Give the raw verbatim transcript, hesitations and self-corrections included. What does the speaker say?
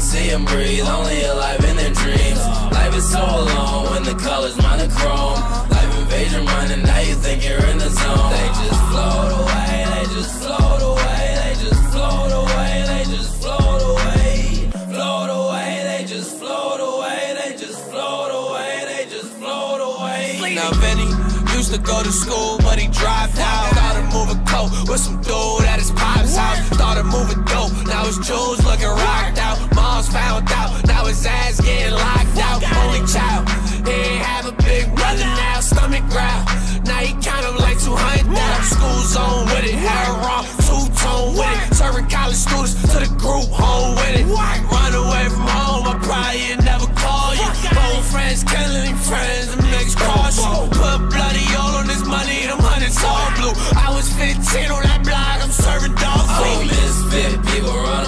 see them breathe, only alive in their dreams. Life is so alone when the colors monochrome. Life invasion running, now you think you're in the zone. They just float away, they just float away, they just float away, they just float away. Float away, they just float away, they just float away, they just float away. Now Vinny used to go to school, but he dropped out. Started moving coke with some dude at his pop's house. Started moving dope, now his jewels looking rocked out. Mom's found out, now his ass getting locked out. Only child, he ain't have a big brother now. Stomach growl, now he count up like two hundred down. School zone with it, hair wrong, two-tone with it. Serving college students to the group home with it. Run away from home, I probably never call you. Old friends killing friends, them niggas cross you. Put bloody all on this money, them hundreds all blue. I was fifteen on that block, I'm serving dog food. Oh, misfit, people run